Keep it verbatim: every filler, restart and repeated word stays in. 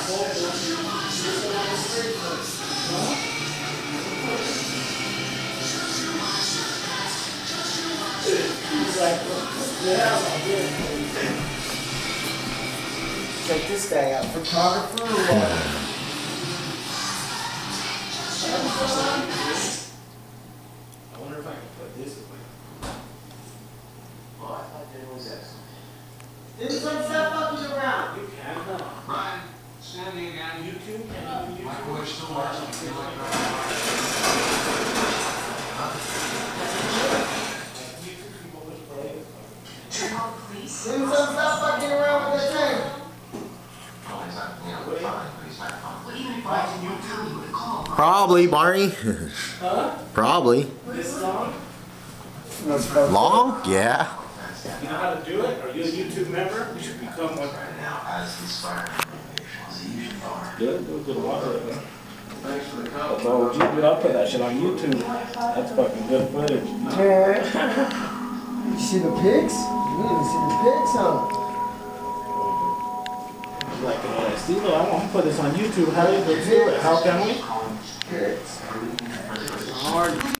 He's like, yeah, check this guy out, photographer or what? I wonder if I can put this away. Oh, I thought that was excellent. Didn't some stuff up you around? You can, huh? Ryan, standing again. YouTube? Can you My voice still works. I feel like that. Didn't some stuff up you around with this thing? Probably, Barney. Huh? Probably. This song? Long? Yeah. You know how to do it? Are you a YouTube member? You should become one right now. Good, good, good water. Thanks for the call. So, G, dude, I'll put that shit on YouTube. That's fucking good footage. Yeah. You see the pigs? You need to see the pigs, huh? Like, uh, Steve, I want to put this on YouTube. How do you do it? How can we? Pigs. Hard.